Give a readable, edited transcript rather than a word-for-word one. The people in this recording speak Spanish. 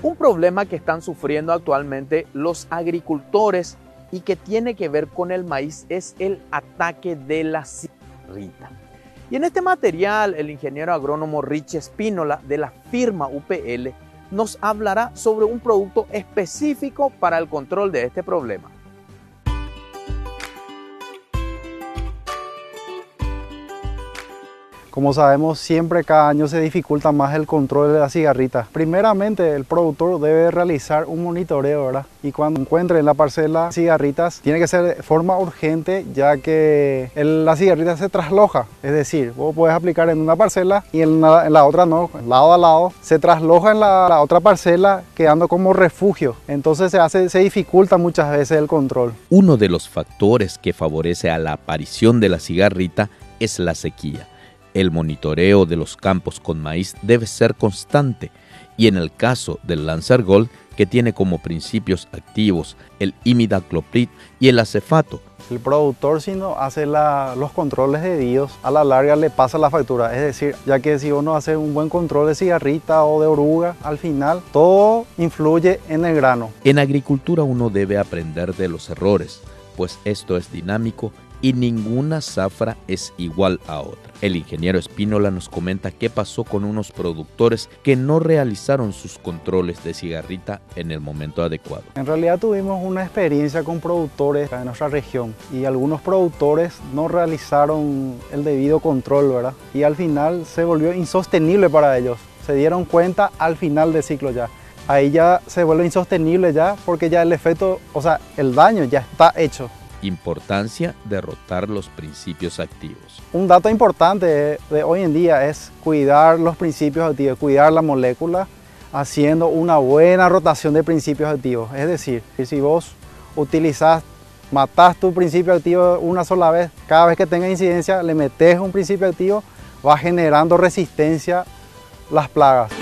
Un problema que están sufriendo actualmente los agricultores y que tiene que ver con el maíz es el ataque de la cigarrita. Y en este material, el ingeniero agrónomo Richie Spínola de la firma UPL nos hablará sobre un producto específico para el control de este problema. Como sabemos, siempre cada año se dificulta más el control de la cigarrita. Primeramente, el productor debe realizar un monitoreo, ¿verdad? Y cuando encuentre en la parcela cigarritas, tiene que ser de forma urgente, ya que la cigarrita se trasloja. Es decir, vos podés aplicar en una parcela y en la otra no, lado a lado. Se trasloja en la otra parcela, quedando como refugio. Entonces se dificulta muchas veces el control. Uno de los factores que favorece a la aparición de la cigarrita es la sequía. El monitoreo de los campos con maíz debe ser constante y en el caso del Lancer Gold, que tiene como principios activos el imidacloprid y el acefato. El productor, si no hace los controles debidos, a la larga le pasa la factura. Es decir, ya que si uno hace un buen control de cigarrita o de oruga, al final todo influye en el grano. En agricultura uno debe aprender de los errores, pues esto es dinámico y ninguna zafra es igual a otra. El ingeniero Spínola nos comenta qué pasó con unos productores que no realizaron sus controles de cigarrita en el momento adecuado. En realidad tuvimos una experiencia con productores en nuestra región y algunos productores no realizaron el debido control, ¿verdad? Y al final se volvió insostenible para ellos. Se dieron cuenta al final del ciclo ya. Ahí ya se vuelve insostenible ya porque ya el efecto, o sea, el daño ya está hecho. Importancia de rotar los principios activos. Un dato importante de hoy en día es cuidar los principios activos, cuidar la molécula, haciendo una buena rotación de principios activos. Es decir, si vos matás tu principio activo una sola vez, cada vez que tenga incidencia le metes un principio activo, va generando resistencia a las plagas.